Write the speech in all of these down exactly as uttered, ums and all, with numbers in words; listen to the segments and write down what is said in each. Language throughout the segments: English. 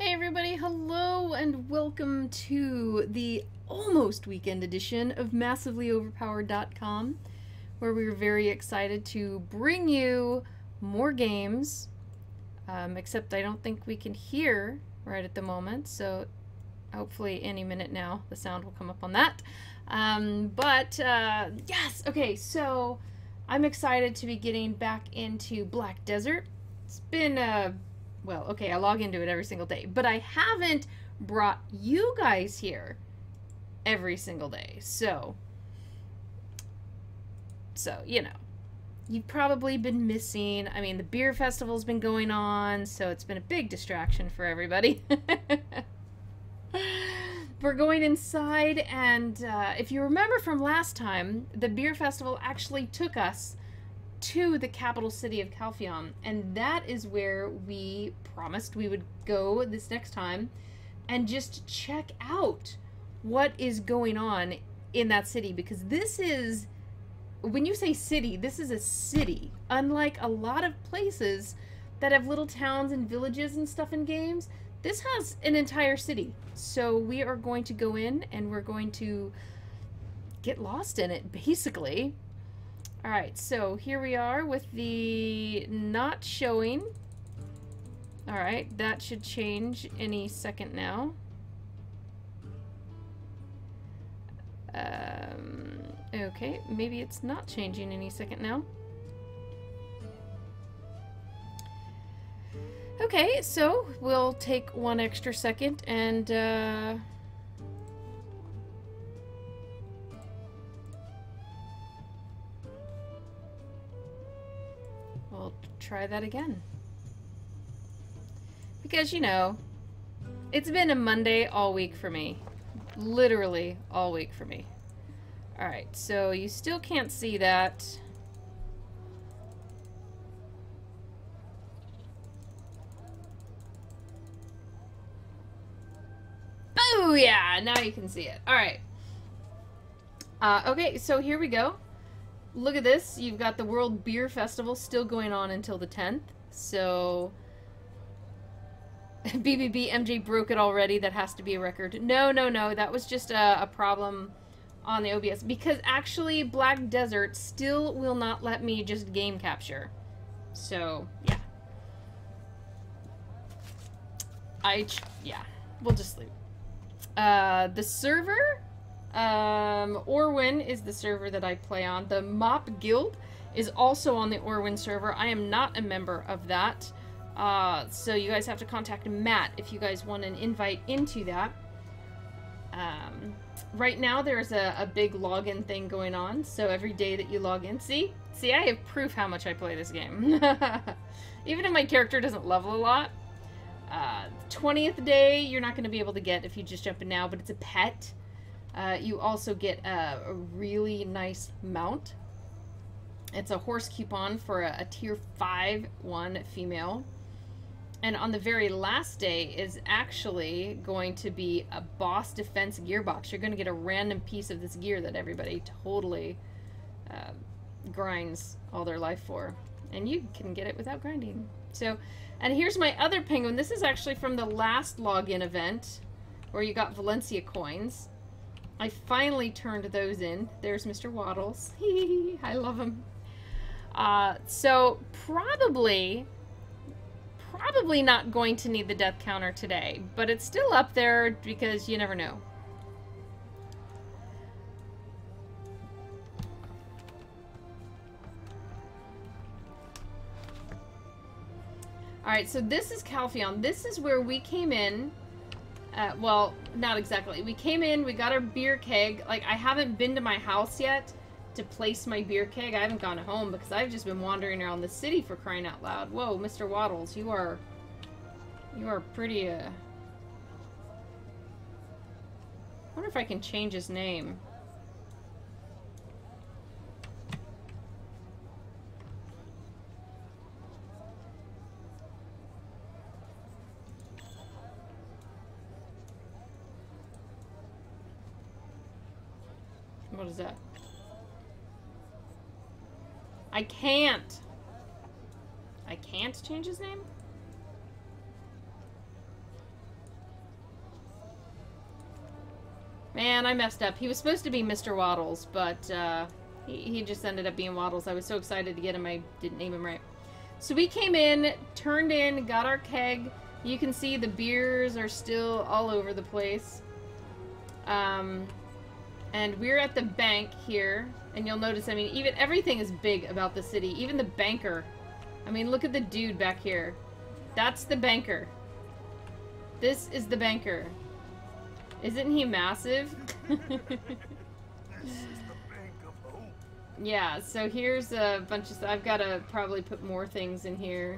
Hey everybody, hello and welcome to the almost weekend edition of massively overpowered dot com, where we're very excited to bring you more games, um, except I don't think we can hear right at the moment, so hopefully any minute now the sound will come up on that. Um, but uh, yes, okay, so I'm excited to be getting back into Black Desert. It's been uh, well, okay, I log into it every single day, but I haven't brought you guys here every single day. So, so, you know, you've probably been missing. I mean, the beer festival's been going on, so it's been a big distraction for everybody. We're going inside, and uh, if you remember from last time, the beer festival actually took us to the capital city of Calpheon, and that is where we promised we would go this next time and just check out what is going on in that city, because this is, when you say city, this is a city, unlike a lot of places that have little towns and villages and stuff in games. This has an entire city, so we are going to go in and we're going to get lost in it, basically. Alright, so here we are with the not showing. Alright, that should change any second now. Um, okay, maybe it's not changing any second now. Okay, so we'll take one extra second and uh, we'll try that again. Because, you know, it's been a Monday all week for me. Literally all week for me. Alright, so you still can't see that. Oh yeah, now you can see it. Alright. Uh, okay, so here we go. Look at this. You've got the World Beer Festival still going on until the tenth. So B B B, M J broke it already. That has to be a record. No, no, no. That was just a, a problem on the O B S. Because actually, Black Desert still will not let me just game capture. So, yeah. I, yeah. We'll just leave. Uh, the server, um, Orwin is the server that I play on. The Mop Guild is also on the Orwin server. I am not a member of that. Uh, so you guys have to contact Matt if you guys want an invite into that. Um, right now there's a, a big login thing going on. So every day that you log in, see? See, I have proof how much I play this game. Even if my character doesn't level a lot. Uh, twentieth day, you're not going to be able to get if you just jump in now, but it's a pet. Uh, you also get a, a really nice mount. It's a horse coupon for a, a tier five one female. And on the very last day is actually going to be a boss defense gearbox. You're going to get a random piece of this gear that everybody totally uh, grinds all their life for. And you can get it without grinding. So, and here's my other penguin. This is actually from the last login event where you got Valencia coins. I finally turned those in. There's Mister Waddles. I love him. Uh, so probably, probably not going to need the death counter today, but it's still up there because you never know. Alright, so this is Calpheon. This is where we came in. Uh, well, not exactly. We came in, we got our beer keg. Like, I haven't been to my house yet to place my beer keg. I haven't gone home because I've just been wandering around the city for crying out loud. Whoa, Mister Waddles, you are... You are pretty, uh... I wonder if I can change his name. What is that? I can't. I can't change his name? Man, I messed up. He was supposed to be Mister Waddles, but uh, he, he just ended up being Waddles. I was so excited to get him, I didn't name him right. So we came in, turned in, got our keg. You can see the beers are still all over the place. Um, and we're at the bank here, and you'll notice, I mean, even everything is big about the city. Even the banker. I mean, look at the dude back here. That's the banker. This is the banker. Isn't he massive? Yeah, so here's a bunch of stuff. I've got to probably put more things in here.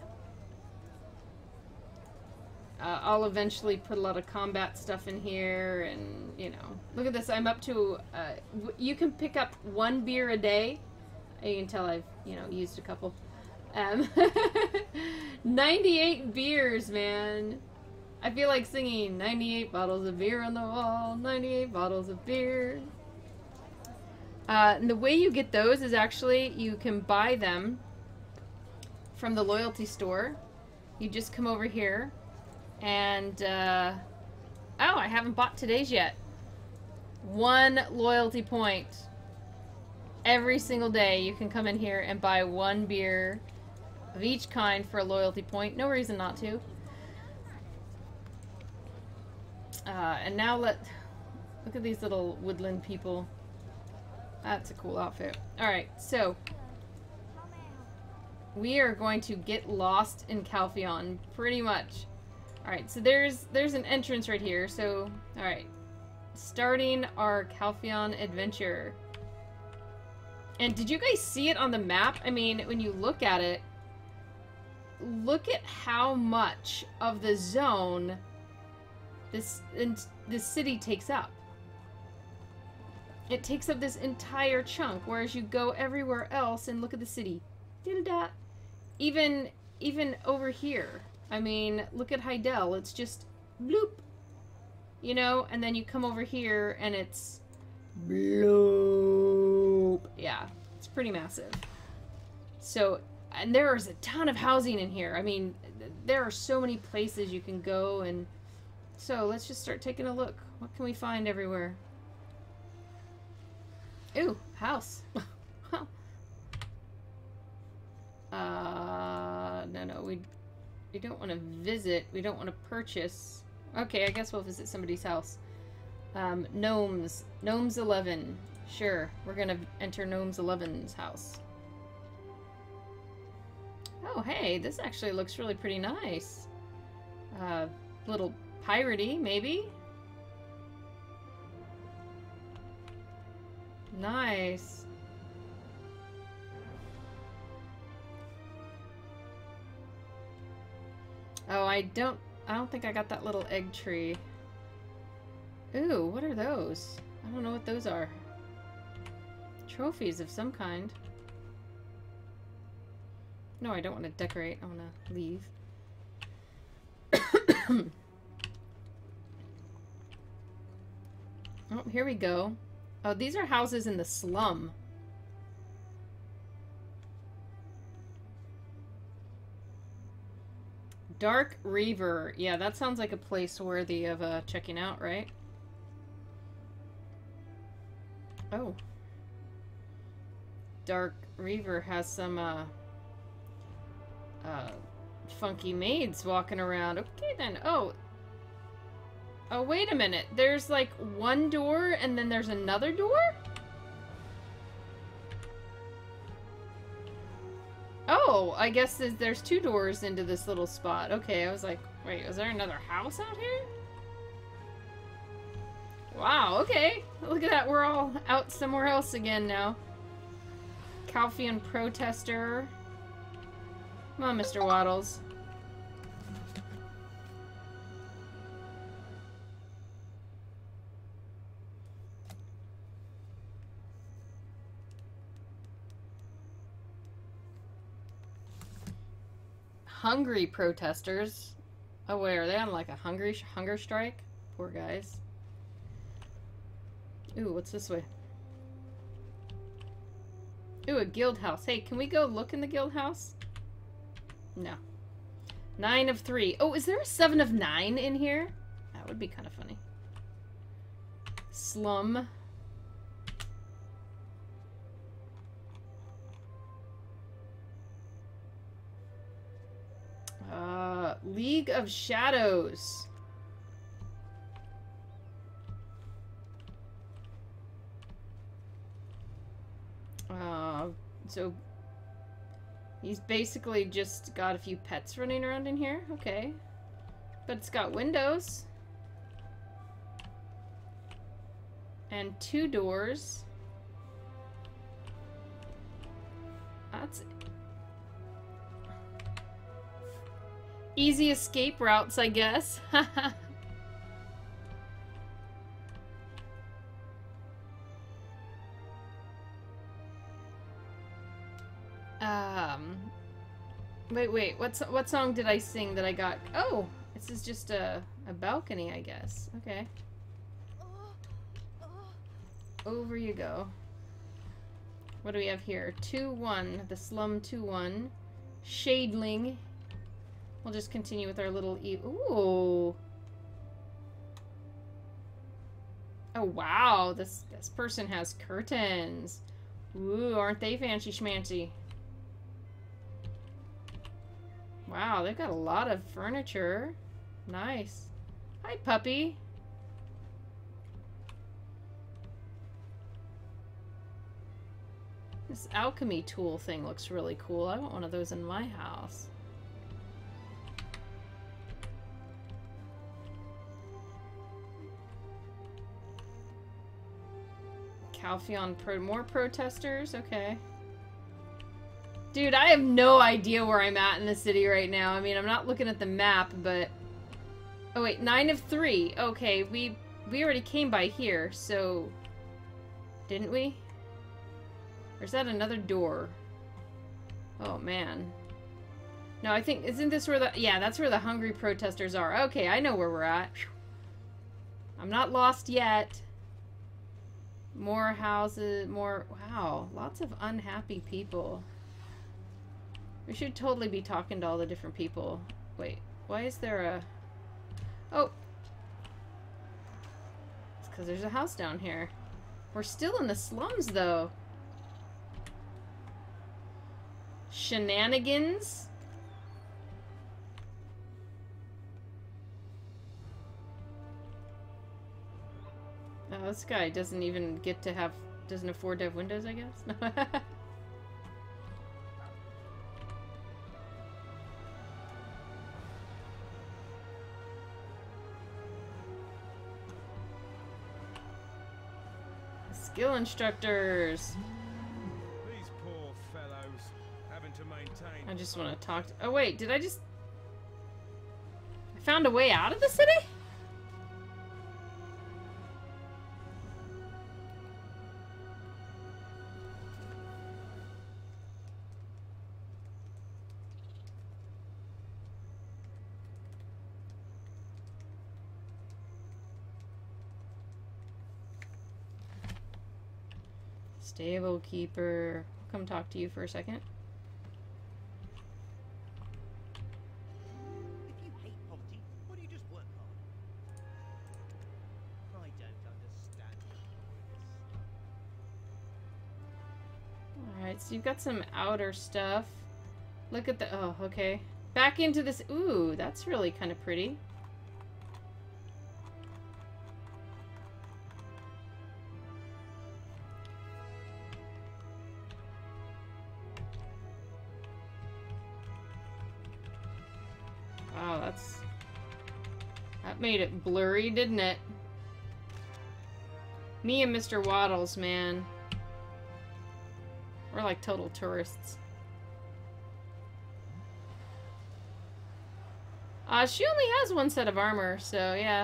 Uh, I'll eventually put a lot of combat stuff in here, and, you know. Look at this, I'm up to, uh, you can pick up one beer a day. You can tell I've, you know, used a couple. Um, ninety-eight beers, man. I feel like singing ninety-eight bottles of beer on the wall, ninety-eight bottles of beer. Uh, and the way you get those is actually, you can buy them from the loyalty store. You just come over here, and, uh, oh, I haven't bought today's yet. One loyalty point. Every single day you can come in here and buy one beer of each kind for a loyalty point. No reason not to. Uh, and now let... Look at these little woodland people. That's a cool outfit. Alright, so... we are going to get lost in Calpheon, pretty much. Alright, so there's there's an entrance right here, so... Alright. Starting our Calpheon adventure. And did you guys see it on the map? I mean, when you look at it, look at how much of the zone this, this city takes up. It takes up this entire chunk, whereas you go everywhere else and look at the city. Da-da-da. Even, even over here. I mean, look at Heidel. It's just bloop. You know, and then you come over here and it's bloop. Yeah, it's pretty massive. So, and there is a ton of housing in here. I mean, there are so many places you can go, and so let's just start taking a look. What can we find everywhere? Ooh, house. uh, no, no, we we don't want to visit. We don't want to purchase. Okay, I guess we'll visit somebody's house. Um, Gnomes. Gnomes eleven. Sure, we're gonna enter Gnomes eleven's house. Oh, hey, this actually looks really pretty nice. Uh, little piratey, maybe? Nice. Oh, I don't... I don't think I got that little egg tree. Ooh, what are those? I don't know what those are. Trophies of some kind. No, I don't want to decorate. I want to leave. Oh, here we go. Oh, these are houses in the slum. Dark Reaver. Yeah, that sounds like a place worthy of uh, checking out, right? Oh. Dark Reaver has some uh, uh, funky maids walking around. Okay, then. Oh. Oh, wait a minute. There's like one door and then there's another door? Oh, I guess there's, there's two doors into this little spot. Okay, I was like, wait, is there another house out here? Wow, okay. Look at that, we're all out somewhere else again now. Calpheon protester. Come on, Mister Waddles. Hungry protesters. Oh wait, are they on like a hungry sh hunger strike? Poor guys. Ooh, what's this way? Ooh, a guild house. Hey, can we go look in the guild house? No. Nine of three. Oh, is there a seven of nine in here? That would be kind of funny. slum. Uh, League of Shadows. Uh, so he's basically just got a few pets running around in here. Okay. But it's got windows. And two doors. That's easy escape routes, I guess. um, wait, wait. What's what song did I sing that I got? Oh, this is just a a balcony, I guess. Okay. Over you go. What do we have here? two one. The slum two one. Shadeling. We'll just continue with our little e- Ooh. Oh, wow. This, this person has curtains. Ooh, aren't they fancy schmancy? Wow, they've got a lot of furniture. Nice. Hi, puppy. This alchemy tool thing looks really cool. I want one of those in my house. Calpheon pro more protesters? Okay. Dude, I have no idea where I'm at in the city right now. I mean, I'm not looking at the map, but... Oh, wait. Nine of three. Okay, we we already came by here, so... Didn't we? Or is that another door? Oh, man. No, I think... Isn't this where the... Yeah, that's where the hungry protesters are. Okay, I know where we're at. I'm not lost yet. More houses, more... Wow, lots of unhappy people. We should totally be talking to all the different people. Wait, why is there a... Oh! It's because there's a house down here. We're still in the slums, though. Shenanigans? Oh, this guy doesn't even get to have... Doesn't afford to have windows, I guess? Skill instructors. These poor fellows having to maintain. I just want to talk to... Oh, wait, did I just... I found a way out of the city? Stable keeper. I'll come talk to you for a second. If you hate poverty, why don't you just work hard? I don't understand this. Alright, so you've got some outer stuff. Look at the... Oh, okay. Back into this... Ooh, that's really kind of pretty. Wow, that's... That made it blurry, didn't it? Me and Mister Waddles, man. We're like total tourists. Uh, she only has one set of armor, so yeah.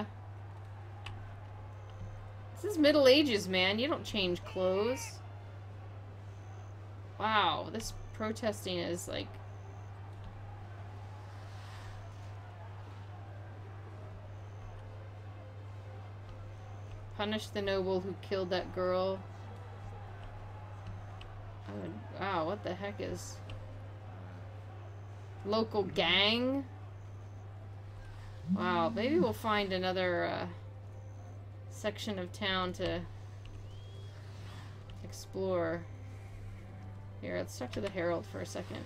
This is Middle Ages, man. You don't change clothes. Wow, this protesting is like... Punish the noble who killed that girl. Oh, wow, what the heck is... Local gang? Wow, maybe we'll find another uh, section of town to explore. Here, let's talk to the Herald for a second.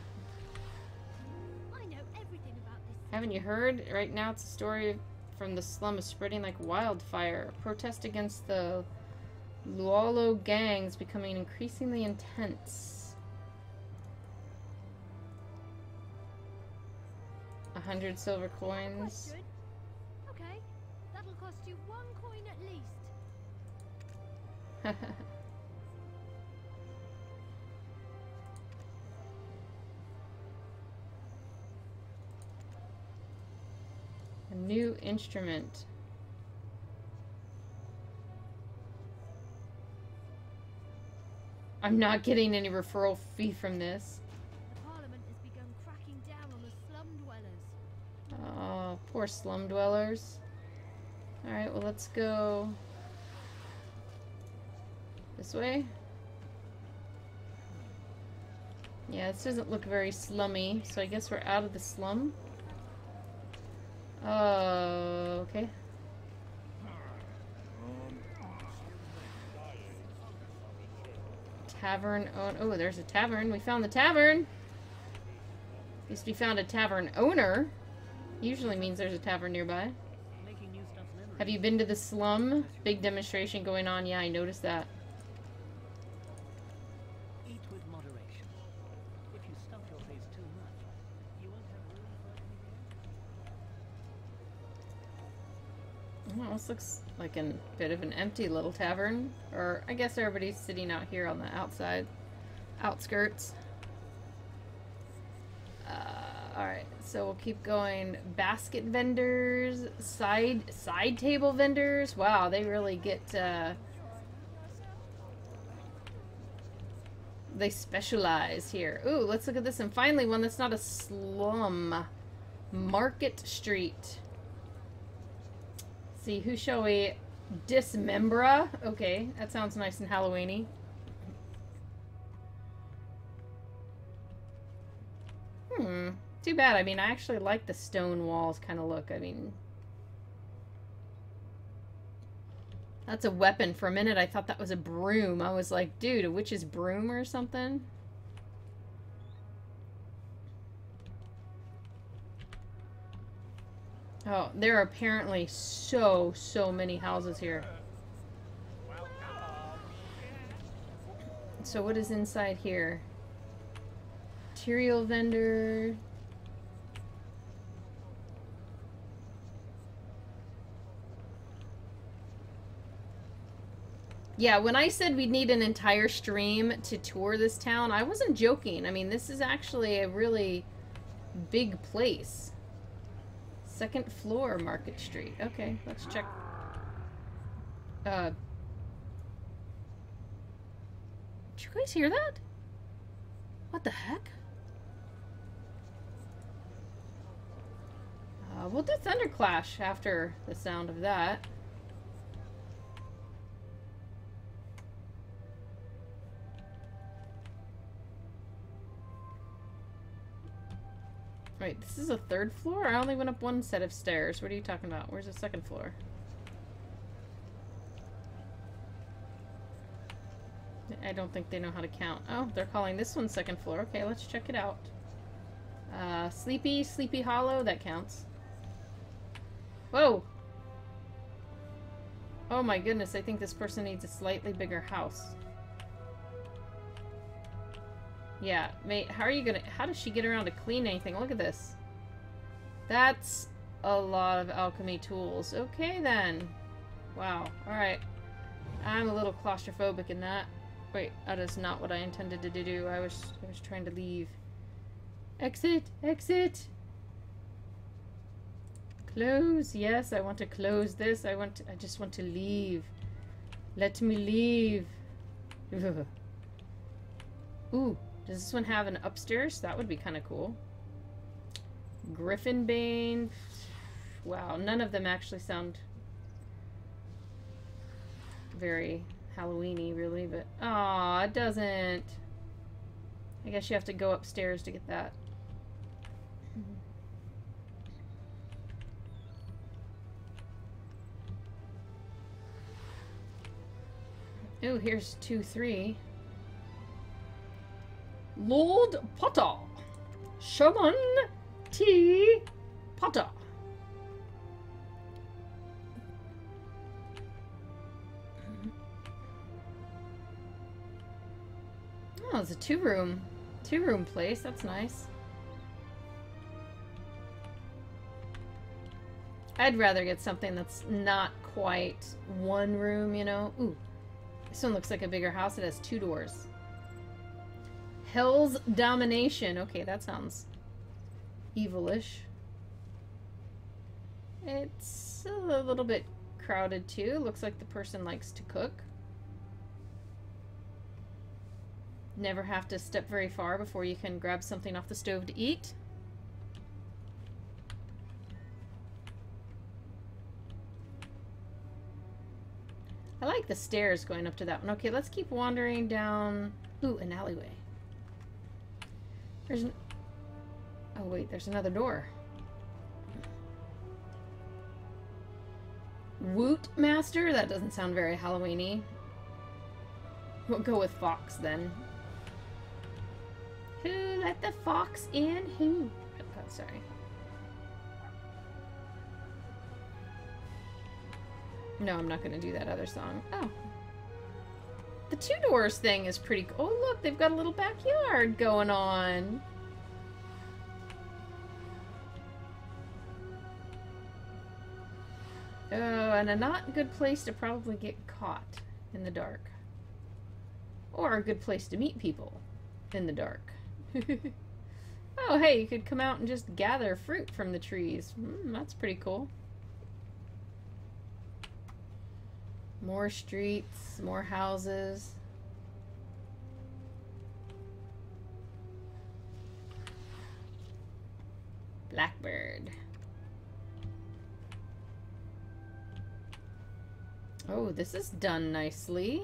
I know everything about this. Haven't you heard? Right now it's a story from the slum is spreading like wildfire. A protest against the Lualo gangs becoming increasingly intense. A hundred silver coins. Quite good. Okay, that'll cost you one coin at least. A new instrument. I'm not getting any referral fee from this. The Parliament has begun cracking down on the slum dwellers. Oh, poor slum dwellers. Alright, well, let's go this way. Yeah, this doesn't look very slummy, so I guess we're out of the slum. Oh, okay. Tavern. Oh, oh, there's a tavern. We found the tavern. At least we found a tavern owner. Usually means there's a tavern nearby. Making new stuff memory. Have you been to the slum? Big demonstration going on. Yeah, I noticed that. Eat with moderation. If you stuff your face too much, you won't have room for anything else. Oh, this looks like a bit of an empty little tavern. Or, I guess everybody's sitting out here on the outside. Outskirts. Uh, alright, so we'll keep going. Basket vendors. Side, side table vendors. Wow, they really get, uh... they specialize here. Ooh, let's look at this. And finally, one that's not a slum. Market Street. See, who shall we dismembra? Okay, that sounds nice and Halloween-y. Hmm. Too bad. I mean, I actually like the stone walls kind of look. I mean, that's a weapon. For a minute, I thought that was a broom. I was like, dude, a witch's broom or something? Oh, there are apparently so, so many houses here. So what is inside here? Material vendor. Yeah, when I said we'd need an entire stream to tour this town, I wasn't joking. I mean, this is actually a really big place. Second floor, Market Street. Okay, let's check. Uh, did you guys hear that? What the heck? Uh, we'll do Thunderclash after the sound of that. Wait, this is a third floor? I only went up one set of stairs. What are you talking about? Where's the second floor? I don't think they know how to count. Oh, they're calling this one second floor. Okay, let's check it out. Uh, Sleepy, Sleepy Hollow, that counts. Whoa! Oh my goodness, I think this person needs a slightly bigger house. Yeah, mate, how are you gonna... How does she get around to clean anything? Look at this. That's a lot of alchemy tools. Okay, then. Wow. Alright. I'm a little claustrophobic in that. Wait, that is not what I intended to do. I was, I was trying to leave. Exit! Exit! Close! Yes, I want to close this. I want to, I just want to leave. Let me leave. Ooh. Does this one have an upstairs? That would be kind of cool. Griffinbane. Wow, none of them actually sound very Halloween-y, really, but... Aw, it doesn't. I guess you have to go upstairs to get that. Oh, here's two, three. Lord Potter. Shaman T. Potter. Oh, it's a two-room, two-room place. That's nice. I'd rather get something that's not quite one room, you know? Ooh, this one looks like a bigger house. It has two doors. Hell's Domination. Okay, that sounds evilish. It's a little bit crowded too. Looks like the person likes to cook. Never have to step very far before you can grab something off the stove to eat. I like the stairs going up to that one. Okay, let's keep wandering down. Ooh, an alleyway. There's an... Oh, wait, there's another door. Woot Master? That doesn't sound very Halloween-y. We'll go with Fox, then. Who let the fox in? Who? Oh, sorry. No, I'm not going to do that other song. Oh. The two doors thing is pretty cool. Oh, look, they've got a little backyard going on. Oh, and a not good place to probably get caught in the dark. Or a good place to meet people in the dark. Oh, hey, you could come out and just gather fruit from the trees. Mm, that's pretty cool. More streets, more houses. Blackbird. Oh, this is done nicely.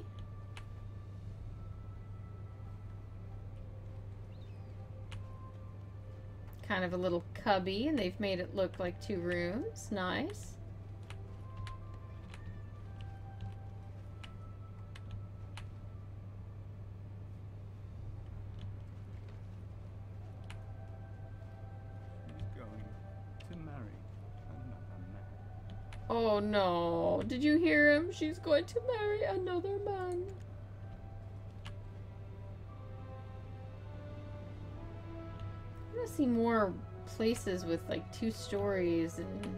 Kind of a little cubby, and they've made it look like two rooms. Nice. Oh no, did you hear him? She's going to marry another man. I want to see more places with like two stories and...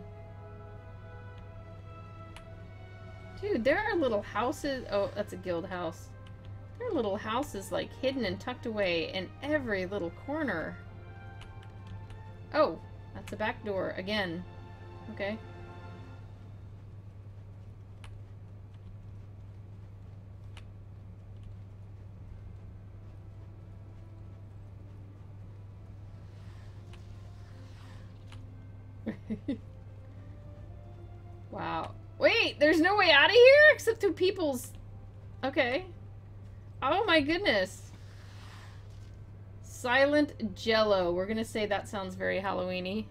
Dude, there are little houses. Oh, that's a guild house. There are little houses like hidden and tucked away in every little corner. Oh, that's a back door again. Okay. Wow. Wait, there's no way out of here except through people's... Okay. Oh my goodness. Silent Jello. We're gonna say that sounds very Halloween-y.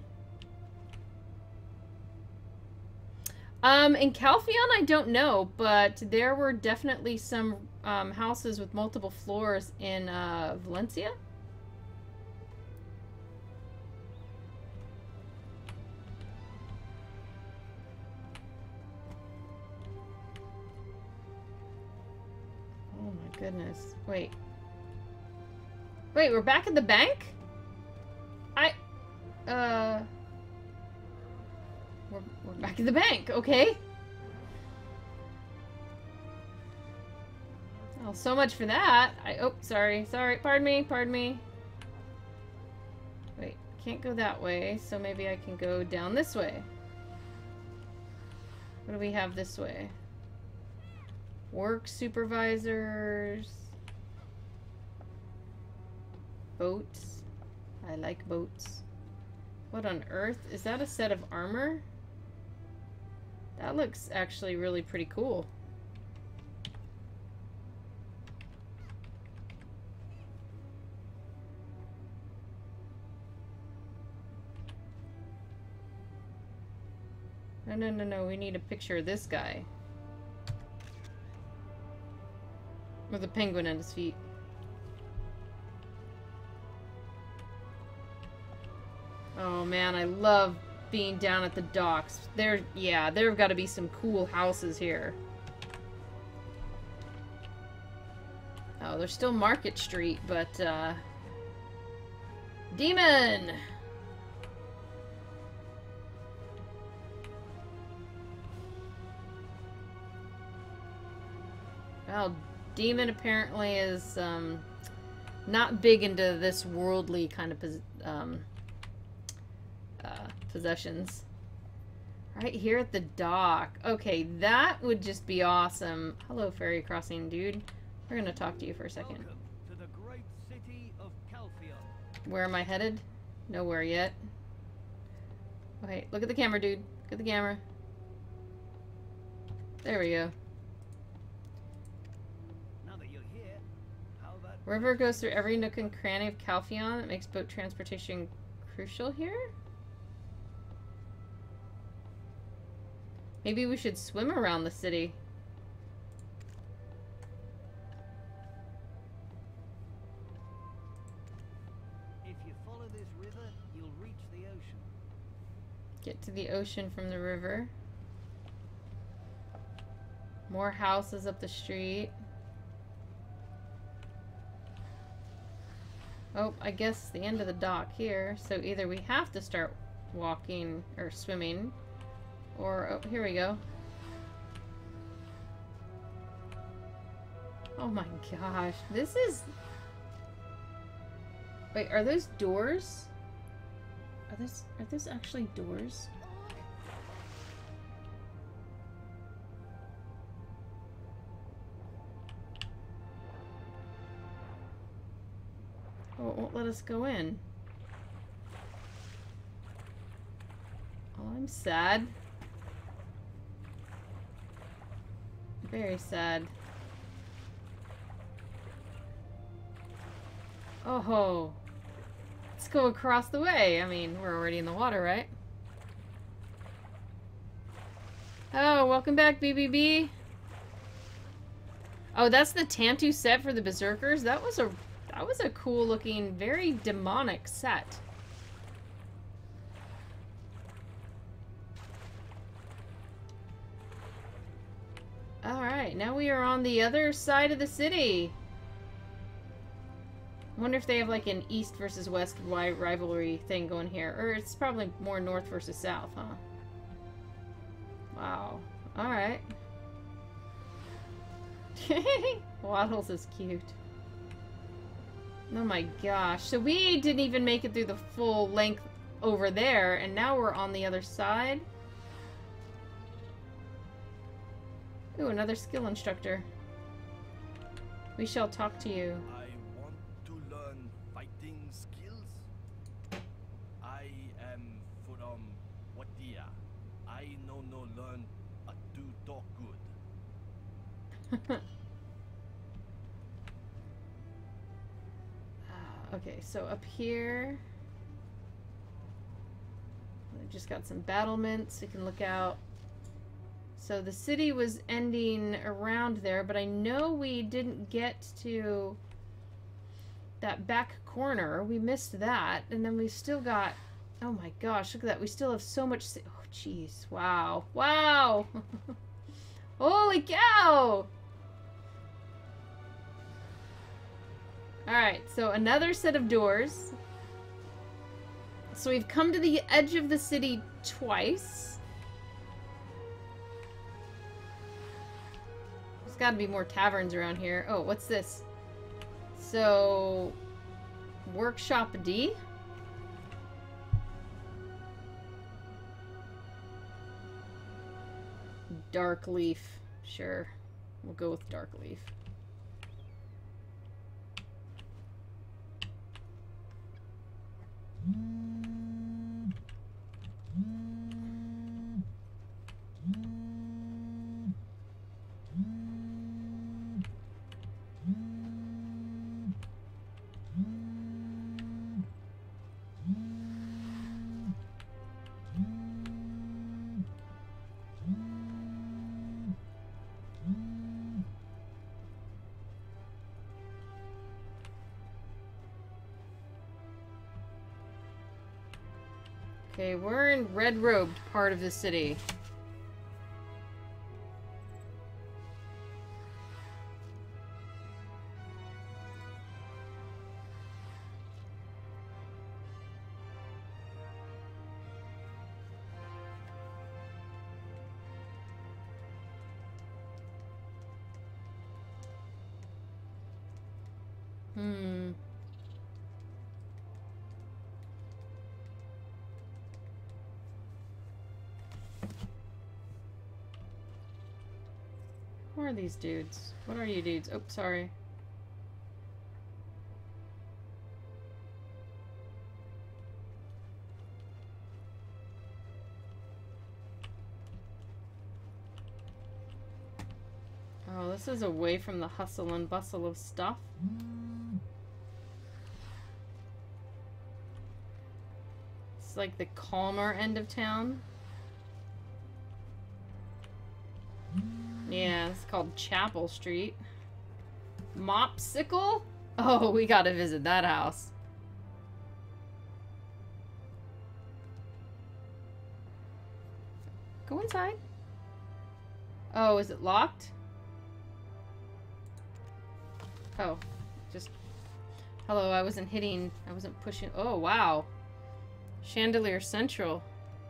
Um, in Calpheon, I don't know, but there were definitely some um, houses with multiple floors in uh, Valencia. Oh my goodness. Wait. Wait, we're back at the bank? I... Uh... We're, we're back at the bank, okay. Oh, so much for that. I... Oh, sorry. Sorry. Pardon me. Pardon me. Wait. Can't go that way, so maybe I can go down this way. What do we have this way? Work supervisors. Boats. I like boats. What on earth? Is that a set of armor? That looks actually really pretty cool. No, no, no, no. We need a picture of this guy. With a penguin at his feet. Oh man, I love being down at the docks. There, yeah, there have got to be some cool houses here. Oh, there's still Market Street, but, uh... Demon! Well, Demon apparently is, um, not big into this worldly kind of, um, uh, possessions. Right here at the dock. Okay, that would just be awesome. Hello, ferry crossing dude. We're gonna talk to you for a second. Welcome to the great city of Calpheon. Where am I headed? Nowhere yet. Okay, look at the camera, dude. Look at the camera. There we go. Now that you're here, how about River goes through every nook and cranny of Calpheon. That makes boat transportation crucial here? Maybe we should swim around the city. if you follow this river, you'll reach the ocean. Get to the ocean from the river. More houses up the street. Oh, I guess the end of the dock here. So either we have to start walking or swimming, or oh, here we go. Oh my gosh, this is... Wait, are those doors? Are those are those actually doors? Oh, it won't let us go in. Oh, I'm sad. Very sad. Oh ho. Let's go across the way. I mean, we're already in the water, right? Oh, welcome back, B B B. Oh, that's the Tantu set for the Berserkers. That was a that was a cool looking, very demonic set. Alright, now we are on the other side of the city. I wonder if they have like an east versus west wi- rivalry thing going here. Or it's probably more north versus south, huh? Wow. Alright. Waddles is cute. Oh my gosh. So we didn't even make it through the full length over there, and now we're on the other side. Ooh, another skill instructor. We shall talk to you. I want to learn fighting skills. I am from Watia. I know no learn a to talk good. Okay, so up here, we just got some battlements. We can look out. So the city was ending around there, but I know we didn't get to that back corner. We missed that, and then we still got... Oh my gosh, look at that. We still have so much... Oh, jeez. Wow. Wow! Holy cow! Alright, so another set of doors. So we've come to the edge of the city twice. There's got to be more taverns around here. Oh, what's this? So, Workshop D. Dark Leaf. Sure. We'll go with Dark Leaf. Okay, we're in red-robed part of the city. Hmm. Who are these dudes? What are you dudes? Oh, sorry. Oh, this is away from the hustle and bustle of stuff. It's like the calmer end of town. Yeah, it's called Chapel Street. Mopsicle? Oh, we gotta visit that house. Go inside. Oh, is it locked? Oh, just... Hello, I wasn't hitting... I wasn't pushing... Oh, wow. Chandelier Central.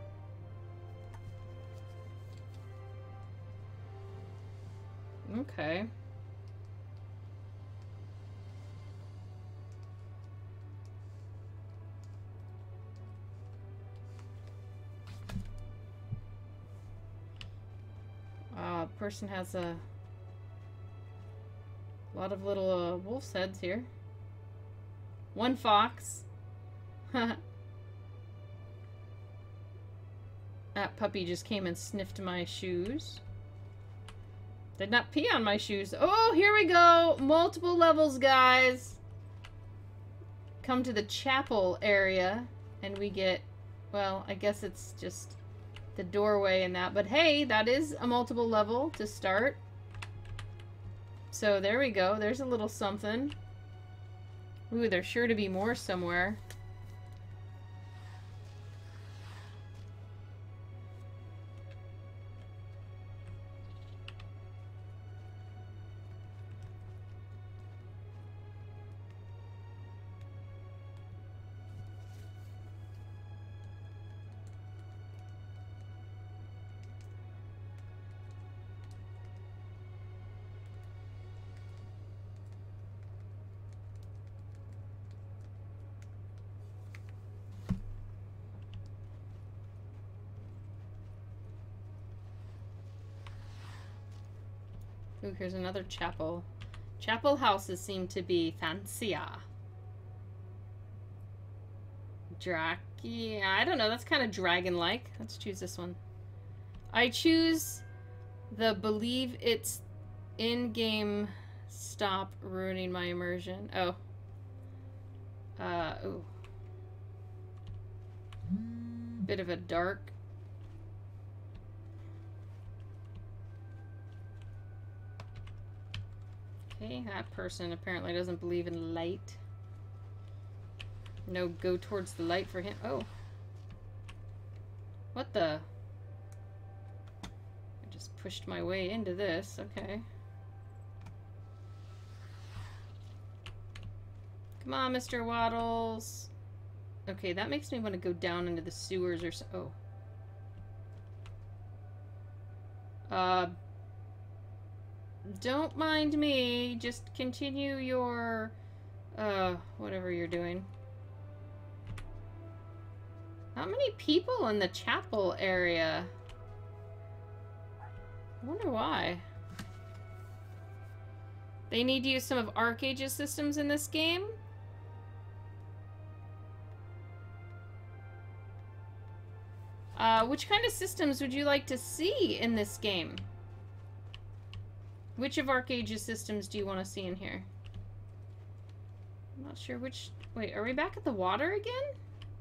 Okay. Uh, person has a lot of little uh, wolf's heads here. One fox. That puppy just came and sniffed my shoes. Did not pee on my shoes. Oh, here we go. Multiple levels, guys. Come to the chapel area, and we get, well, I guess it's just the doorway and that. But hey, that is a multiple level to start. So there we go. There's a little something. Ooh, there's sure to be more somewhere. Ooh, here's another chapel. Chapel houses seem to be fancier. Draki... I don't know, that's kind of dragon-like. Let's choose this one. I choose the believe it's in-game stop ruining my immersion. Oh. Uh, ooh. Bit of a dark... Okay, that person apparently doesn't believe in light. No go towards the light for him. Oh. What the? I just pushed my way into this. Okay. Come on, Mister Waddles. Okay, that makes me want to go down into the sewers or so. Oh. Uh... Don't mind me. Just continue your, uh, whatever you're doing. Not many people in the chapel area. I wonder why. They need to use some of Arcage's systems in this game? Uh, which kind of systems would you like to see in this game? Which of Arcage's systems do you want to see in here? I'm not sure which... Wait, are we back at the water again?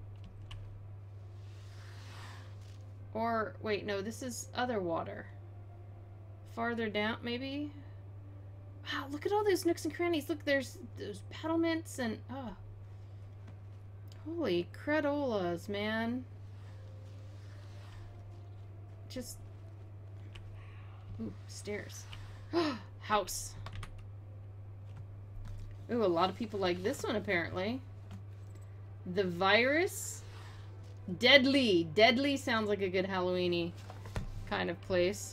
Or, wait, no, this is other water. Farther down, maybe? Wow, look at all those nooks and crannies. Look, there's those battlements and... Oh. Holy credolas, man. just... Ooh, stairs. House. Ooh, a lot of people like this one, apparently. The virus. Deadly. Deadly sounds like a good Halloween-y kind of place.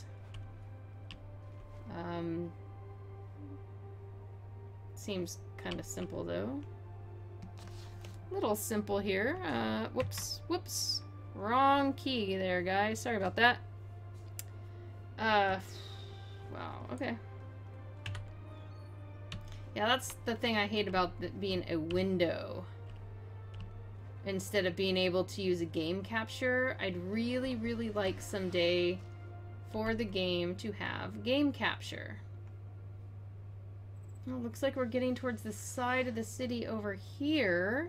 Um, seems kind of simple, though. Little simple here. Uh, whoops. Whoops. Wrong key there, guys. Sorry about that. Uh, wow. Okay. Yeah, that's the thing I hate about it being a window. Instead of being able to use a game capture, I'd really, really like someday for the game to have game capture. Well, looks like we're getting towards the side of the city over here.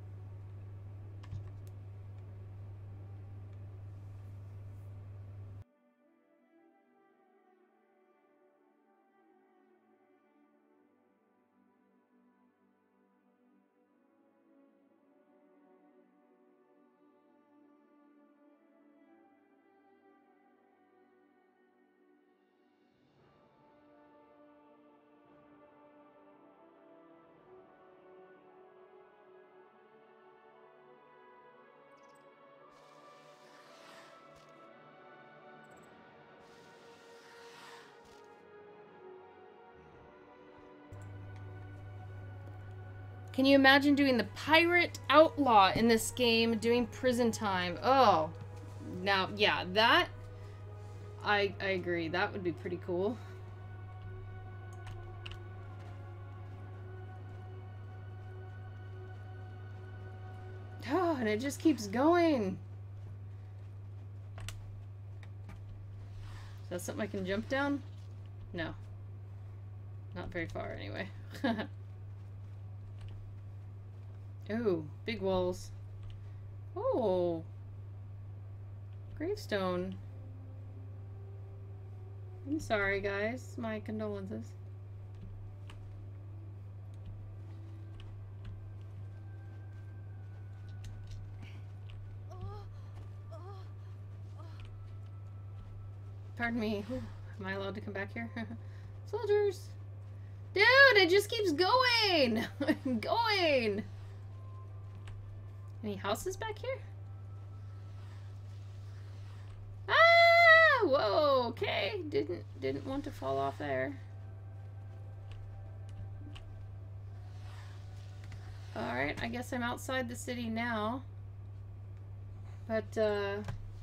Can you imagine doing the pirate outlaw in this game, doing prison time? Oh, now, yeah, that, I, I agree. That would be pretty cool. Oh, and it just keeps going. Is that something I can jump down? No. Not very far, anyway. Ooh, big walls. Oh. Gravestone. I'm sorry, guys. My condolences. Pardon me. Ooh, am I allowed to come back here? Soldiers! Dude, it just keeps going! Going! Any houses back here? Ah! Whoa, okay. Didn't didn't want to fall off there. Alright, I guess I'm outside the city now. But, uh...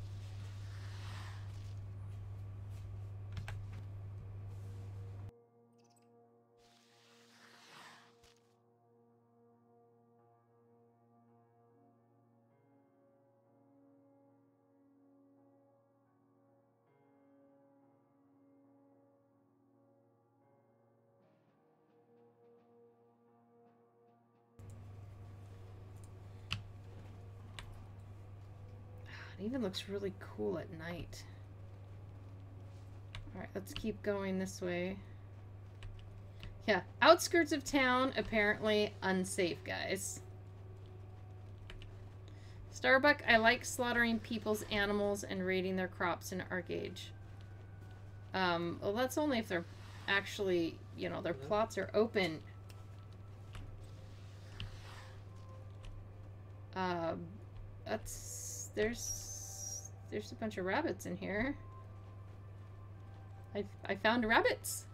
it even looks really cool at night. Alright, let's keep going this way. Yeah, outskirts of town, apparently unsafe, guys. Starbuck, I like slaughtering people's animals and raiding their crops in Arcade. Um, well, that's only if they're actually, you know, their plots are open. Uh, that's... There's... There's a bunch of rabbits in here. I I found rabbits.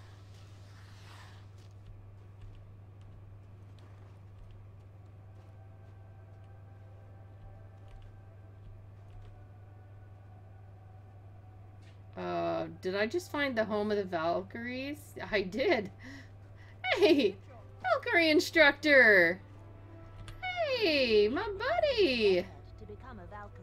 Uh, did I just find the home of the Valkyries? I did. Hey, Valkyrie instructor. Hey, my buddy. To become a Valkyrie.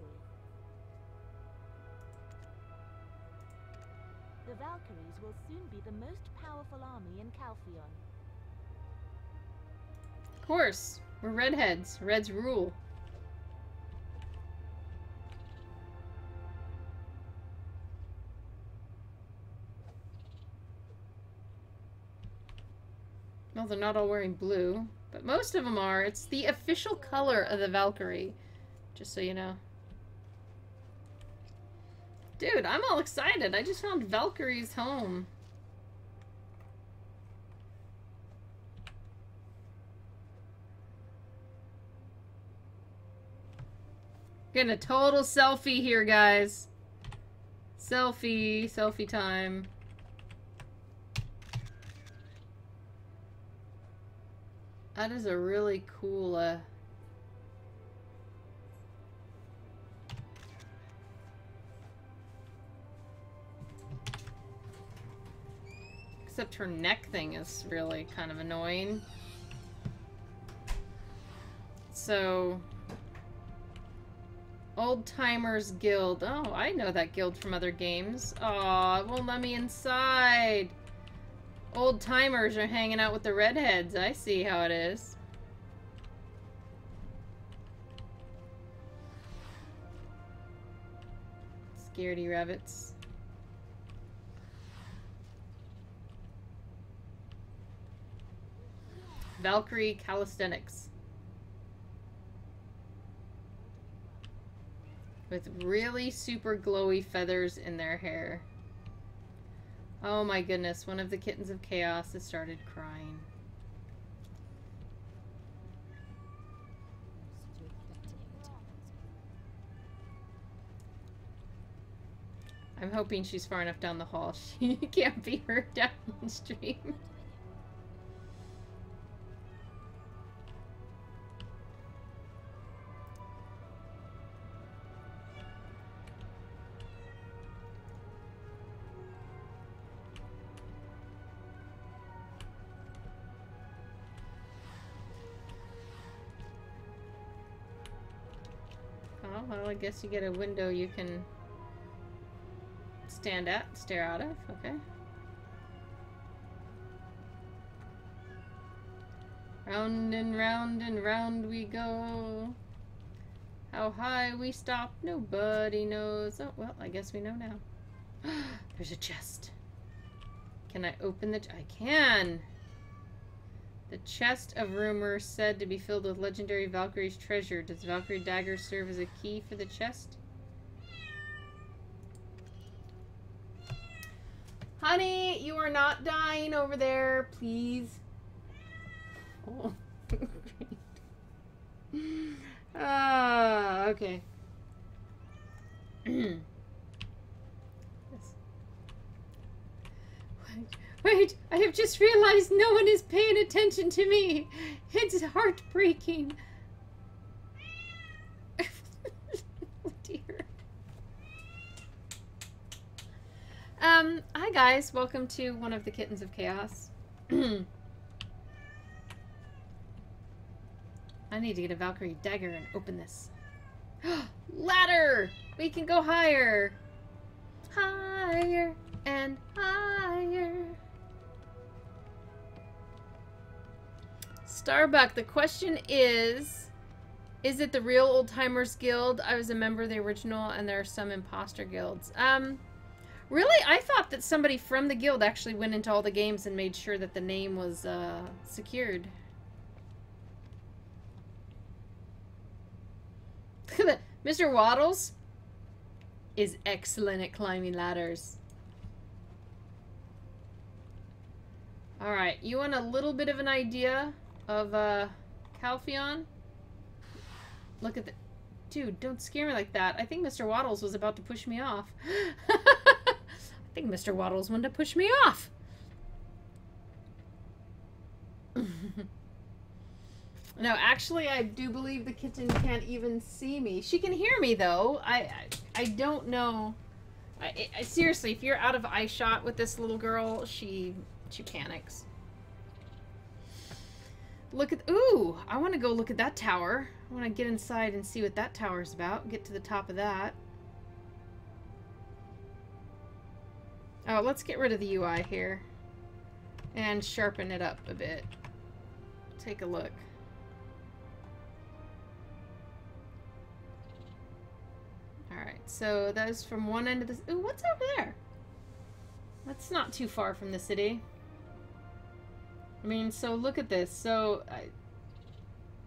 The Valkyries will soon be the most powerful army in Calpheon. Of course. We're redheads. Reds rule. Well, they're not all wearing blue, but most of them are. It's the official color of the Valkyrie, just so you know. Dude, I'm all excited. I just found Valkyrie's home. Getting a total selfie here, guys. Selfie, selfie time. That is a really cool, uh... except her neck thing is really kind of annoying. So... Old Timers Guild. Oh, I know that guild from other games. Aw, it won't let me inside. Old Timers are hanging out with the redheads. I see how it is. Scaredy rabbits. Valkyrie Calisthenics. With really super glowy feathers in their hair. Oh my goodness, one of the kittens of chaos has started crying. I'm hoping she's far enough down the hall she can't be heard downstream. Oh, well, I guess you get a window you can stand at, stare out of, okay. Round and round and round we go. How high we stop, nobody knows. Oh, well, I guess we know now. There's a chest. Can I open the... ch- I can! The chest of rumors said to be filled with legendary Valkyrie's treasure. Does Valkyrie dagger serve as a key for the chest? Honey, you are not dying over there, please. Oh, great. Ah, okay. Yes. Wait, wait, I have just realized no one is paying attention to me. It's heartbreaking. Oh dear. Um, hi guys, welcome to one of the Kittens of Chaos. I need to get a Valkyrie dagger and open this. Ladder! We can go higher! Higher and higher. Starbuck, the question is, is it the real Old Timers Guild? I was a member of the original and there are some imposter guilds. Um, really? I thought that somebody from the guild actually went into all the games and made sure that the name was uh, secured. Mister Waddles is excellent at climbing ladders. Alright, you want a little bit of an idea of uh, Calpheon? Look at the... Dude, don't scare me like that. I think Mister Waddles was about to push me off. I think Mister Waddles wanted to push me off. No, actually, I do believe the kitten can't even see me. She can hear me, though. I I, I don't know. I, I, seriously, if you're out of eye shot with this little girl, she she panics. Look at... Ooh! I want to go look at that tower. I want to get inside and see what that tower's about. Get to the top of that. Oh, let's get rid of the U I here. And sharpen it up a bit. Take a look. Alright, so that is from one end of this... Ooh, what's over there? That's not too far from the city. I mean, so look at this. So, I...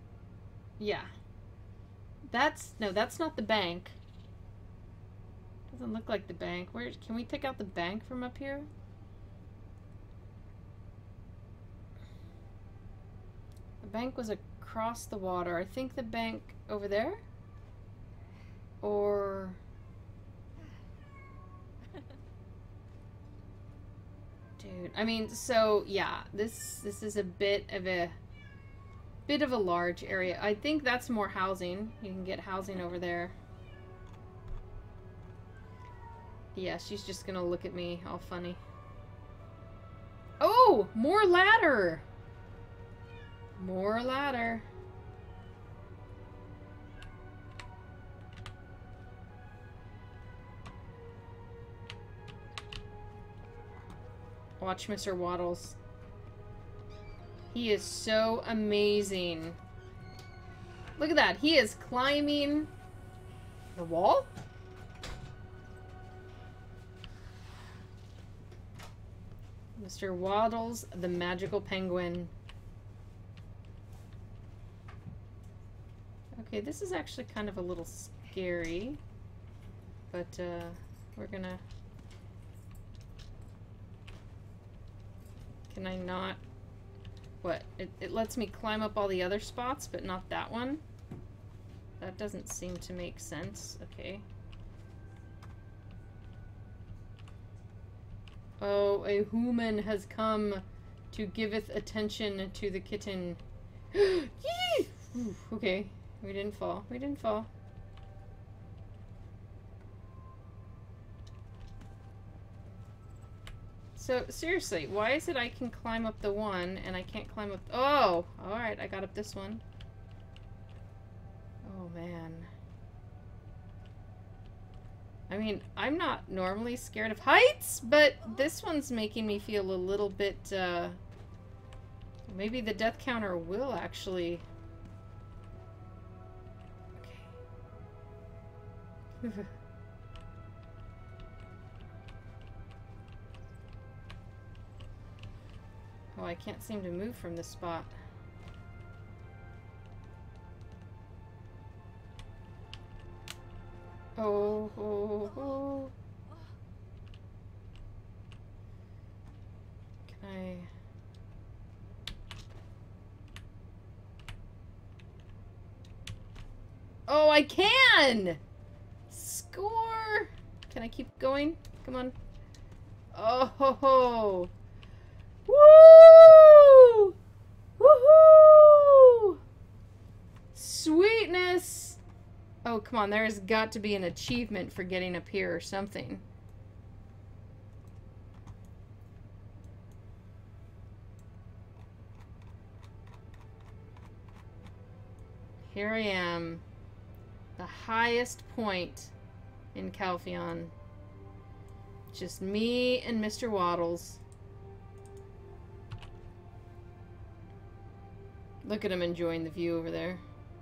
yeah. That's... No, that's not the bank. Doesn't look like the bank. Where can we pick out the bank from up here? The bank was across the water. I think the bank over there? Or... Dude, I mean, so yeah, this this is a bit of a bit of a large area. I think that's more housing. You can get housing over there. Yeah, she's just gonna look at me all funny. Oh, more ladder. More ladder. Watch Mister Waddles. He is so amazing. Look at that. He is climbing the wall? Mister Waddles, the magical penguin. Okay, this is actually kind of a little scary. But, uh, we're gonna... Can I not... What? It, it lets me climb up all the other spots, but not that one? That doesn't seem to make sense. Okay. Oh, a human has come to giveth attention to the kitten. Yee! Ooh, okay. We didn't fall. We didn't fall. So, seriously, why is it I can climb up the one and I can't climb up... Oh! Alright, I got up this one. Oh, man. I mean, I'm not normally scared of heights, but this one's making me feel a little bit, uh... maybe the death counter will actually... Okay. Oh, I can't seem to move from this spot. Oh, oh, oh. Can I... Oh, I can! Score! Can I keep going? Come on. Oh, ho, ho. Woo! Woohoo! Sweetness! Oh, come on. There's got to be an achievement for getting up here or something. Here I am. The highest point in Calpheon. Just me and Mister Waddles. Look at him enjoying the view over there.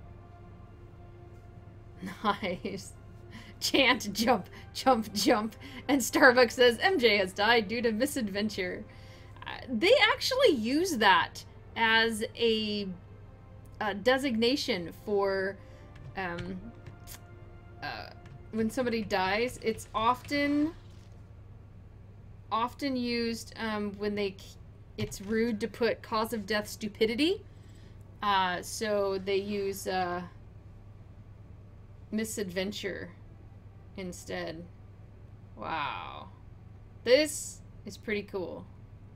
Nice. Chant, jump, jump, jump. And Starbucks says, M J has died due to misadventure. Uh, they actually use that as a, a designation for um, uh, when somebody dies. It's often often used um, when they... It's rude to put cause of death stupidity. Uh, so they use uh, misadventure instead. Wow. This is pretty cool.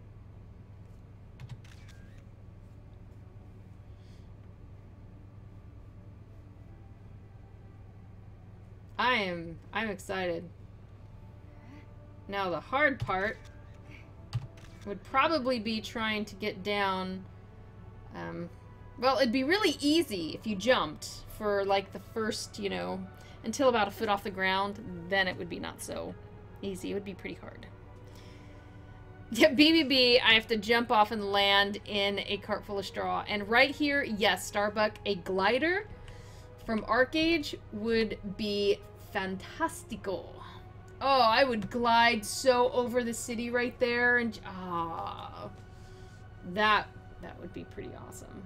I am, I'm excited. Now the hard part would probably be trying to get down, um, well, it'd be really easy if you jumped for, like, the first, you know, until about a foot off the ground. Then it would be not so easy. It would be pretty hard. Yeah, B B B, I have to jump off and land in a cart full of straw. And right here, yes, Starbuck, a glider from Arcage would be fantastical. Oh, I would glide so over the city right there. And, ah, oh, that, that would be pretty awesome.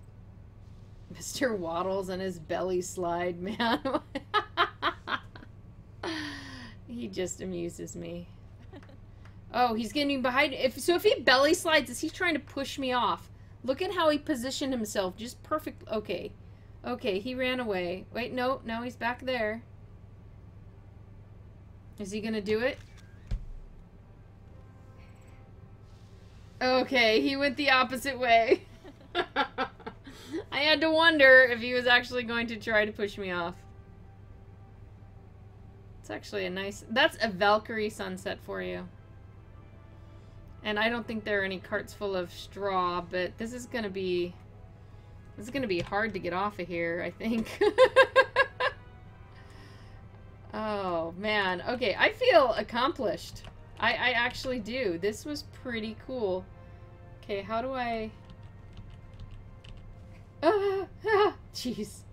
Mister Waddles and his belly slide, man. He just amuses me. Oh, he's getting behind. If so, if he belly slides, is he trying to push me off? Look at how he positioned himself, just perfect. Okay, okay, he ran away. Wait, no, no, he's back there. Is he gonna do it? Okay, he went the opposite way. I had to wonder if he was actually going to try to push me off. It's actually a nice... That's a Valkyrie sunset for you. And I don't think there are any carts full of straw, but this is gonna be... This is gonna be hard to get off of here, I think. Oh, man. Okay, I feel accomplished. I, I actually do. This was pretty cool. Okay, how do I... Ah, ah, jeez.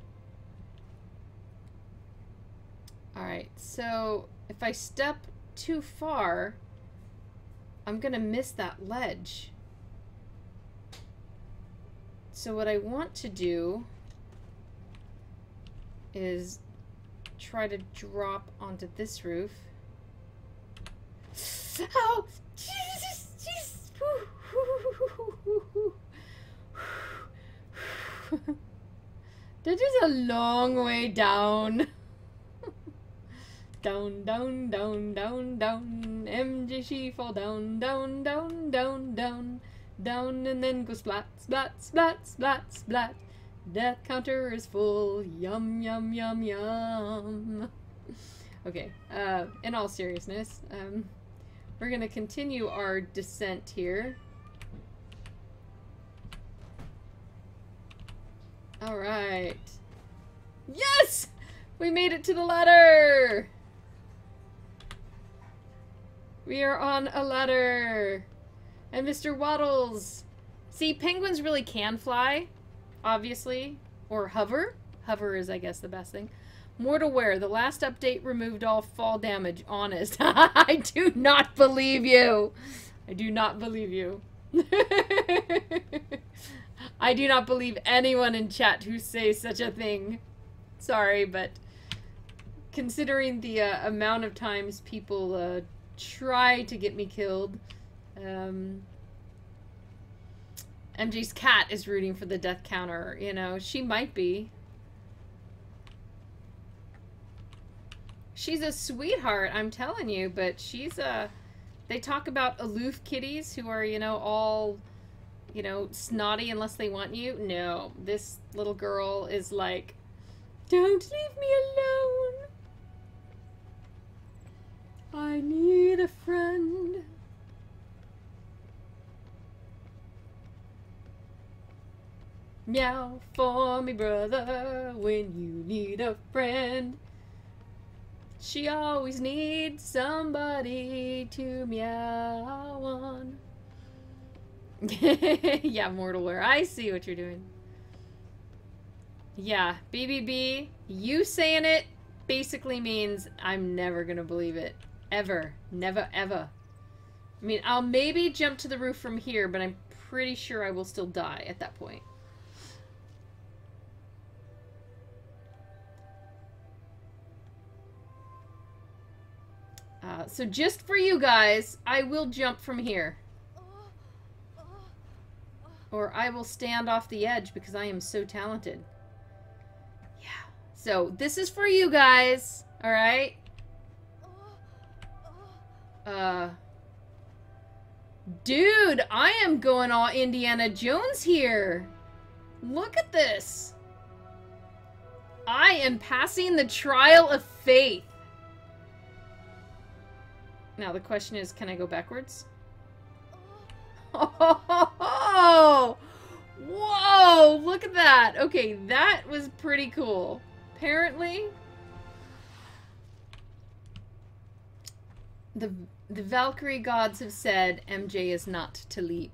Alright, so if I step too far, I'm gonna miss that ledge. So what I want to do is try to drop onto this roof. Oh, Jesus, Jesus. That is a long way down. Down, down, down, down, down. M J, she fall down, down, down, down, down. Down and then go splat, splat, splat, splat, splat. Death counter is full. Yum, yum, yum, yum. Okay, uh, in all seriousness, um, we're gonna continue our descent here. Alright. Yes! We made it to the ladder! We are on a ladder! And Mister Waddles! See, penguins really can fly, obviously. Or hover. Hover is, I guess, the best thing. Mortal Wear, the last update removed all fall damage. Honest. I do not believe you! I do not believe you. I do not believe anyone in chat who says such a thing. Sorry, but considering the uh, amount of times people uh, try to get me killed, um, M J's cat is rooting for the death counter. You know, she might be. She's a sweetheart, I'm telling you, but she's a... They talk about aloof kitties who are, you know, all... you know, snotty unless they want you. No, this little girl is like, don't leave me alone. I need a friend. Meow for me, brother, when you need a friend. She always needs somebody to meow on. Yeah, Mortal Wear. I see what you're doing. Yeah, B B B, you saying it basically means I'm never gonna believe it. Ever. Never, ever. I mean, I'll maybe jump to the roof from here, but I'm pretty sure I will still die at that point. Uh, so just for you guys, I will jump from here. Or I will stand off the edge because I am so talented. Yeah. So, this is for you guys. Alright? Uh... Dude, I am going all Indiana Jones here. Look at this. I am passing the trial of faith. Now, the question is, can I go backwards? Oh, whoa, look at that. Okay, that was pretty cool. Apparently, the, the Valkyrie gods have said M J is not to leap.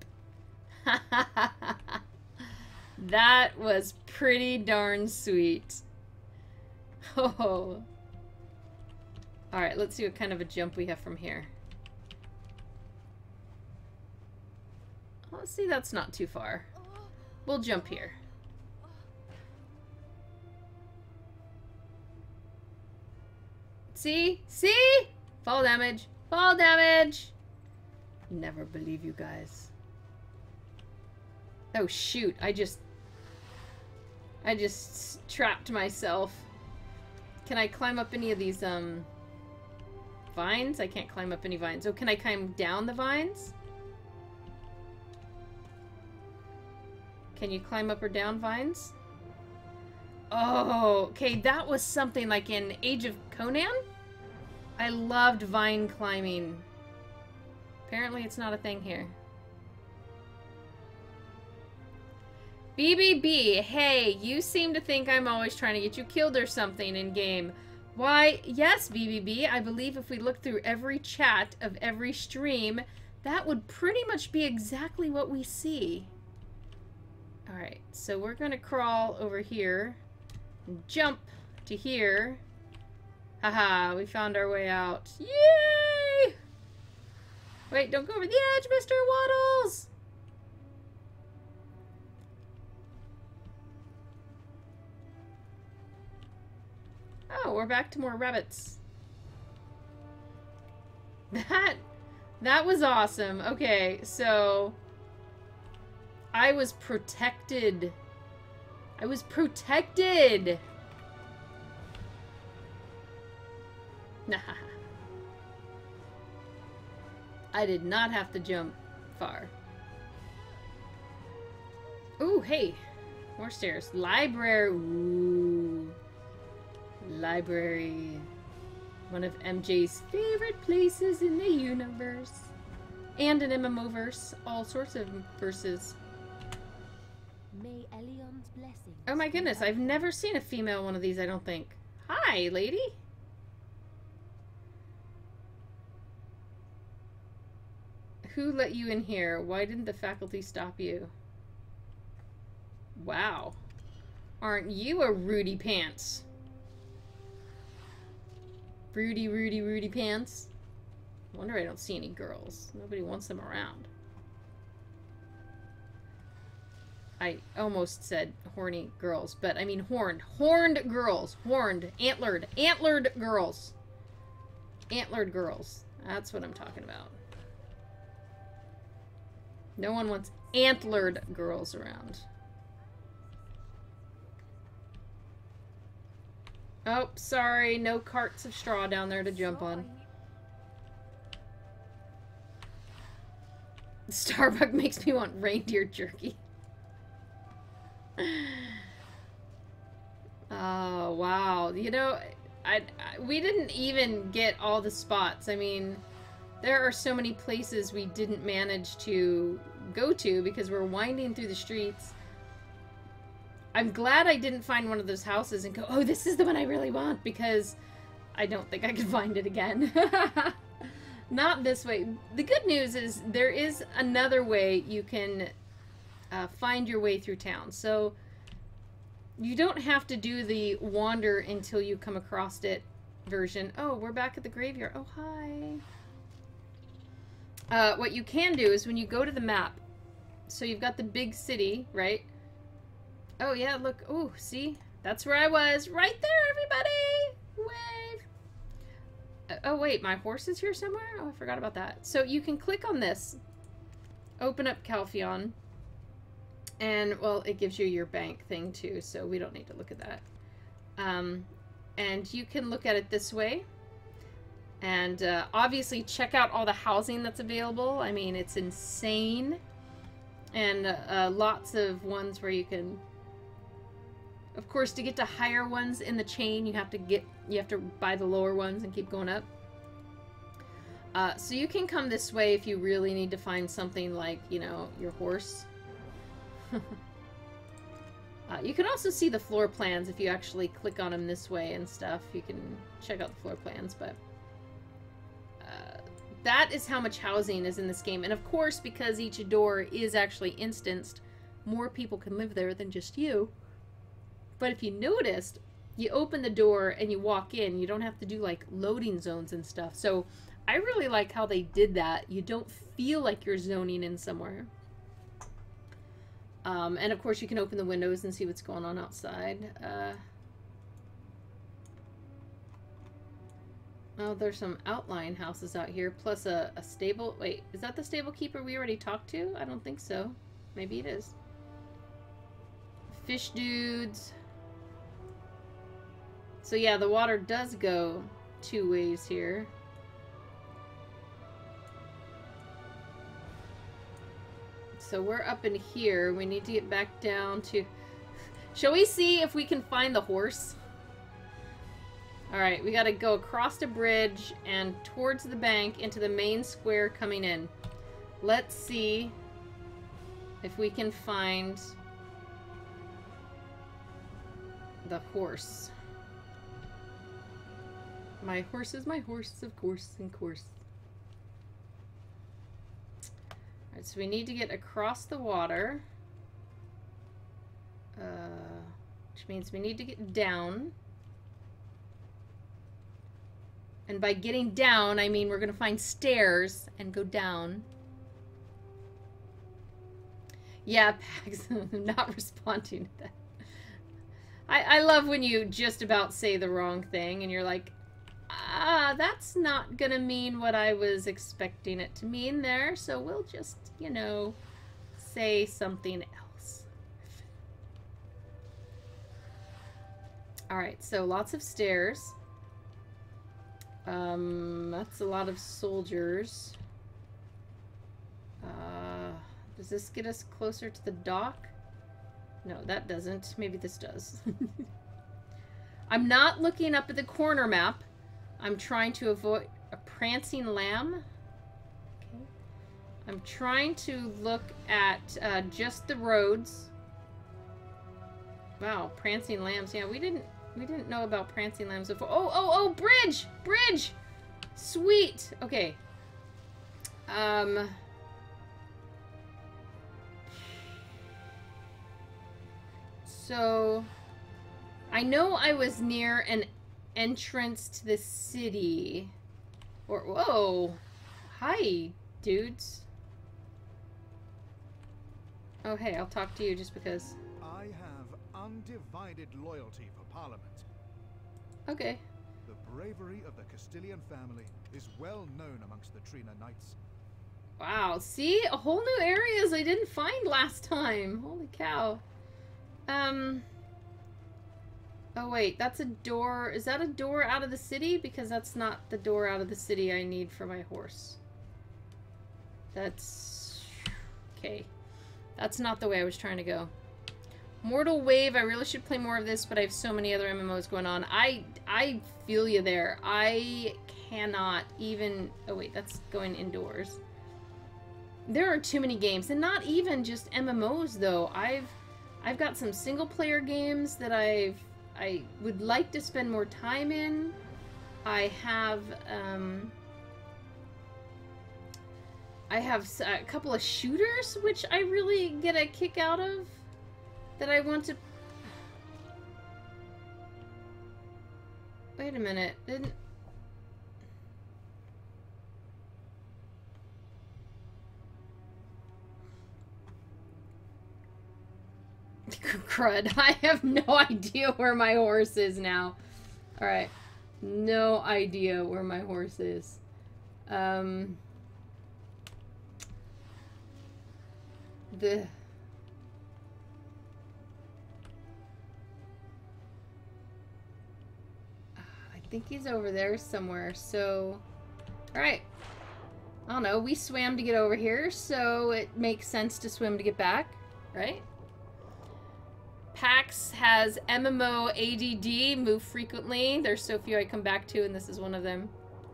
That was pretty darn sweet. Oh. Alright, let's see what kind of a jump we have from here. Let's see, that's not too far. We'll jump here. See? See? Fall damage. Fall damage. Never believe you guys. Oh shoot, I just... I just trapped myself. Can I climb up any of these, um... vines? I can't climb up any vines. Oh, can I climb down the vines? Can you climb up or down vines? Oh, okay, that was something like in Age of Conan? I loved vine climbing. Apparently it's not a thing here. B B B, hey, you seem to think I'm always trying to get you killed or something in game. Why, yes, B B B, I believe if we look through every chat of every stream, that would pretty much be exactly what we see. Alright, so we're gonna crawl over here, and jump to here. Haha, we found our way out. Yay! Wait, don't go over the edge, Mister Waddles! Oh, we're back to more rabbits. That, that was awesome. Okay, so... I was protected. I was protected! Nah. I did not have to jump far. Ooh, hey. More stairs. Library. Ooh. Library. One of M J's favorite places in the universe. And an M M O verse. All sorts of verses. May Elion's blessings. Oh my goodness, I've never seen a female one of these, I don't think. Hi, lady. Who let you in here? Why didn't the faculty stop you? Wow. Aren't you a Rudy Pants? Rudy, Rudy, Rudy Pants. I wonder I don't see any girls. Nobody wants them around. I almost said horny girls, but I mean horned. Horned girls. Horned. Antlered. Antlered girls. Antlered girls. That's what I'm talking about. No one wants antlered girls around. Oh, sorry. No carts of straw down there to jump on. Starbucks makes me want reindeer jerky. Oh, wow. You know, I, I we didn't even get all the spots. I mean, there are so many places we didn't manage to go to because we're winding through the streets. I'm glad I didn't find one of those houses and go, oh, this is the one I really want, because I don't think I could find it again. Not this way. The good news is there is another way you can uh, find your way through town. So you don't have to do the wander until you come across it version. Oh, we're back at the graveyard. Oh, hi. Uh, what you can do is when you go to the map, so you've got the big city, right? Oh, yeah, look. Oh, see? That's where I was. Right there, everybody! Wave! Uh, oh, wait. My horse is here somewhere? Oh, I forgot about that. So you can click on this. Open up Calpheon. And, well, it gives you your bank thing, too, so we don't need to look at that. Um, and you can look at it this way. And, uh, obviously, check out all the housing that's available. I mean, it's insane. And uh, uh, lots of ones where you can... Of course, to get to higher ones in the chain, you have to get you have to buy the lower ones and keep going up. Uh, so you can come this way if you really need to find something like, you know, your horse. uh, you can also see the floor plans if you actually click on them this way and stuff. You can check out the floor plans, but uh, that is how much housing is in this game. And of course, because each door is actually instanced, more people can live there than just you. But if you noticed, you open the door and you walk in. You don't have to do, like, loading zones and stuff. So I really like how they did that. You don't feel like you're zoning in somewhere. Um, and, of course, you can open the windows and see what's going on outside. Uh, Oh, there's some outlying houses out here, plus a, a stable. Wait, is that the stable keeper we already talked to? I don't think so. Maybe it is. Fish dudes. So yeah, the water does go two ways here. So we're up in here. We need to get back down to... Shall we see if we can find the horse? Alright, we gotta go across the bridge and towards the bank into the main square coming in. Let's see if we can find the horse. My horse is my horse, of course, of course. Alright, so we need to get across the water. Uh, which means we need to get down. And by getting down, I mean we're going to find stairs and go down. Yeah, Pax, I'm not responding to that. I, I love when you just about say the wrong thing and you're like, ah, that's not going to mean what I was expecting it to mean there, so we'll just, you know, say something else. Alright, so lots of stairs. Um, that's a lot of soldiers. Uh, does this get us closer to the dock? No, that doesn't. Maybe this does. I'm not looking up at the corner map. I'm trying to avoid a prancing lamb. Okay. I'm trying to look at uh, just the roads. Wow, prancing lambs. Yeah, we didn't we didn't know about prancing lambs before. Oh, oh, oh, bridge! Bridge! Sweet! Okay. Um... So... I know I was near an entrance to the city. Or, whoa! Hi, dudes. Oh, hey, I'll talk to you just because. I have undivided loyalty for Parliament. Okay. The bravery of the Castilian family is well known amongst the Trina Knights. Wow, see? A whole new areas I didn't find last time. Holy cow. Um... Oh wait, that's a door. Is that a door out of the city? Because that's not the door out of the city I need for my horse. That's... Okay. That's not the way I was trying to go. Mortal Wave, I really should play more of this, but I have so many other M M Os going on. I, I feel you there. I cannot even... Oh wait, that's going indoors. There are too many games, and not even just M M Os though. I've, I've got some single-player games that I've... I would like to spend more time in. I have, um... I have a couple of shooters, which I really get a kick out of. That I want to... Wait a minute. Didn't... Crud. I have no idea where my horse is now. Alright. No idea where my horse is. Um... The... I think he's over there somewhere, so... Alright. I don't know, we swam to get over here, so it makes sense to swim to get back, right? Pax has M M O A D D, move frequently. There's so few I come back to, and this is one of them.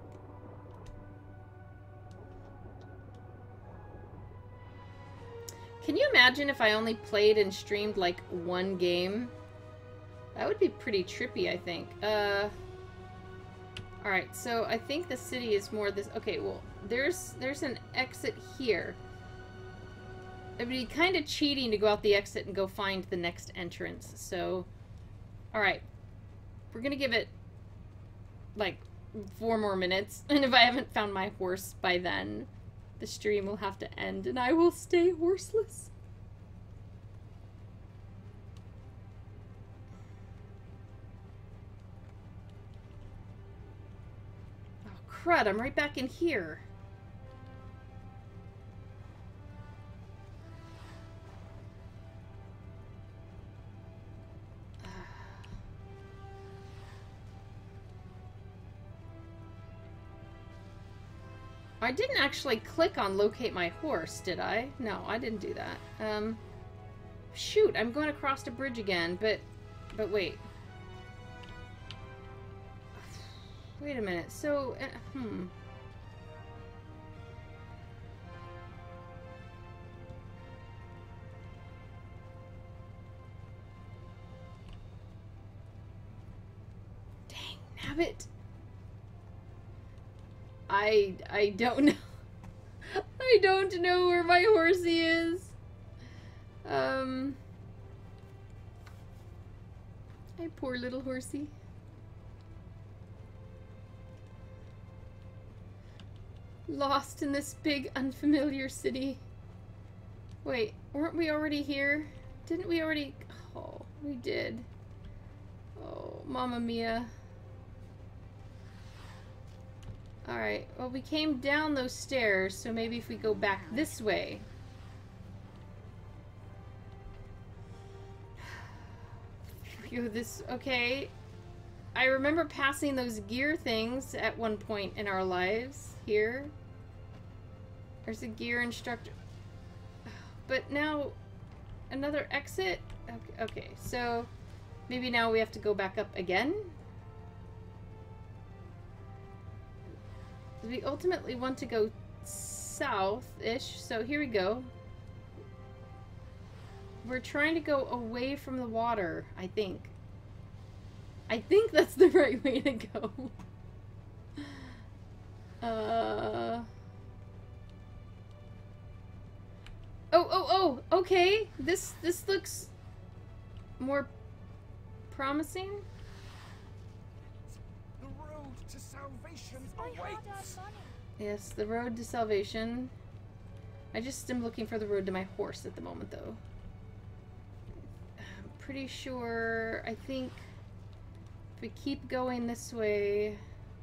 Can you imagine if I only played and streamed like one game? That would be pretty trippy, I think. Uh, Alright, so I think the city is more this... Okay, well, there's there's an exit here. It would be kind of cheating to go out the exit and go find the next entrance, so... Alright. We're gonna give it, like, four more minutes. And if I haven't found my horse by then, the stream will have to end, and I will stay horseless. crud, I'm right back in here. I didn't actually click on locate my horse, did I? No, I didn't do that. Um, shoot, I'm going across the bridge again, but, but wait. Wait a minute, so, uh, hmm. Dang, nabbit. I I don't know. I don't know where my horsey is. Um. My poor little horsey. Lost in this big unfamiliar city. Wait, weren't we already here? Didn't we already? Oh, we did. Oh, Mamma Mia. Alright, well we came down those stairs, so maybe if we go back this way. Phew, this, okay. I remember passing those gear things at one point in our lives here. There's a gear instructor. But now, another exit? Okay, okay, so maybe now we have to go back up again? We ultimately want to go south-ish, so here we go. We're trying to go away from the water, I think. I think that's the right way to go. Uh... Oh, oh, oh! Okay! This, this looks more promising. To salvation My hard-earned awaits. money. Yes, the road to salvation. I just am looking for the road to my horse at the moment, though. I'm pretty sure, I think, if we keep going this way...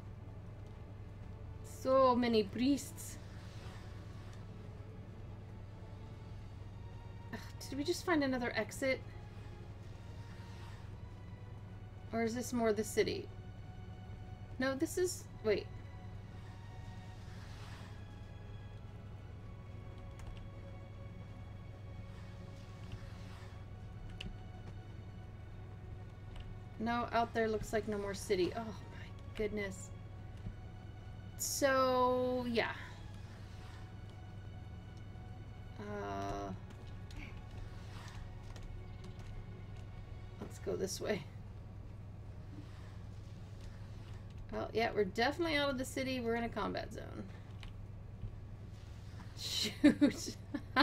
So many priests. Ugh, did we just find another exit? Or is this more the city? No, this is... Wait. No, out there looks like no more city. Oh my goodness. So, yeah. Uh, let's go this way. Well, yeah, we're definitely out of the city. We're in a combat zone. Shoot.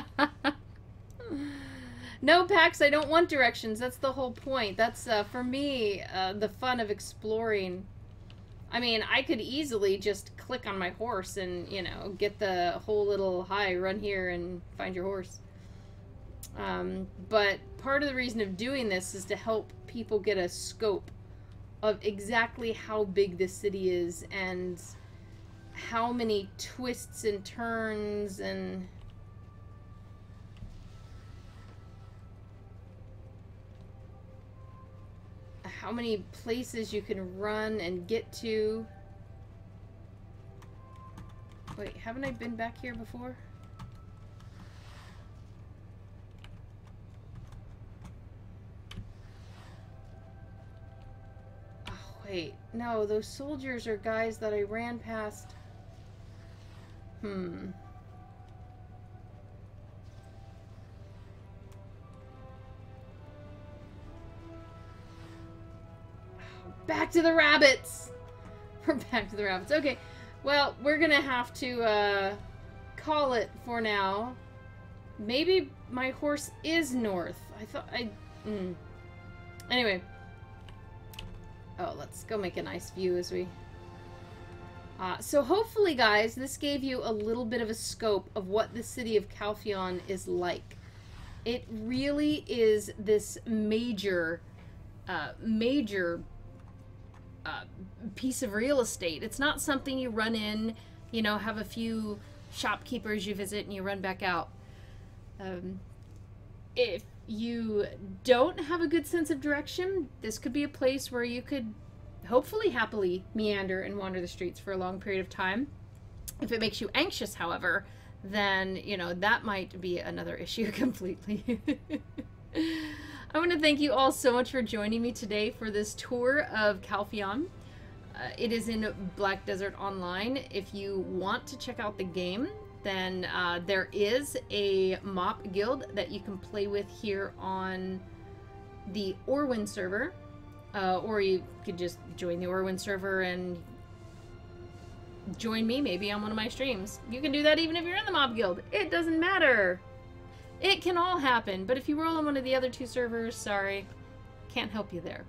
No, Pax, I don't want directions. That's the whole point. That's, uh, for me, uh, the fun of exploring. I mean, I could easily just click on my horse and, you know, get the whole little, hi, run here and find your horse. Um, but part of the reason of doing this is to help people get a scope of exactly how big this city is and how many twists and turns and how many places you can run and get to. Wait, haven't I been back here before? Wait, no, those soldiers are guys that I ran past. Hmm. Back to the rabbits! We're back to the rabbits. Okay, well, we're gonna have to uh, call it for now. Maybe my horse is north. I thought I... Mm. Anyway. Oh, let's go make a nice view as we... Uh, so hopefully, guys, this gave you a little bit of a scope of what the city of Calpheon is like. It really is this major, uh, major uh, piece of real estate. It's not something you run in, you know, have a few shopkeepers you visit and you run back out. Um, if you don't have a good sense of direction, this could be a place where you could hopefully happily meander and wander the streets for a long period of time. If it makes you anxious, however, then, you know, that might be another issue completely. I want to thank you all so much for joining me today for this tour of Calpheon. Uh, it is in Black Desert Online. If you want to check out the game, then uh, there is a mop guild that you can play with here on the Orwin server. Uh, or you could just join the Orwin server and join me maybe on one of my streams. You can do that even if you're in the mob guild. It doesn't matter. It can all happen. But if you roll on one of the other two servers, sorry, can't help you there.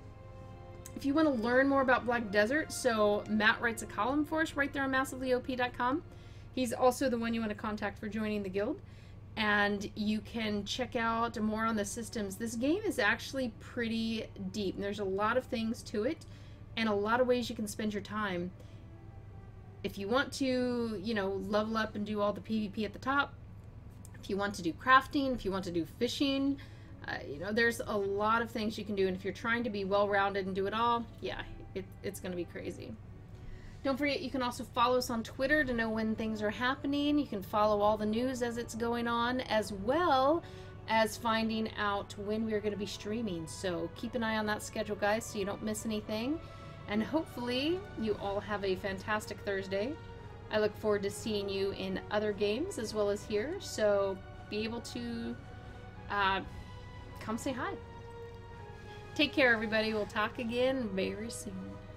If you want to learn more about Black Desert, so Matt writes a column for us right there on massively O P dot com. He's also the one you want to contact for joining the guild. And you can check out more on the systems. This game is actually pretty deep. There's a lot of things to it and a lot of ways you can spend your time. If you want to, you know, level up and do all the PvP at the top, if you want to do crafting, if you want to do fishing, uh, you know, there's a lot of things you can do. And if you're trying to be well-rounded and do it all, yeah, it, it's going to be crazy. Don't forget, you can also follow us on Twitter to know when things are happening. You can follow all the news as it's going on, as well as finding out when we're going to be streaming. So keep an eye on that schedule, guys, so you don't miss anything. And hopefully you all have a fantastic Thursday. I look forward to seeing you in other games as well as here. So be able to uh, come say hi. Take care, everybody. We'll talk again very soon.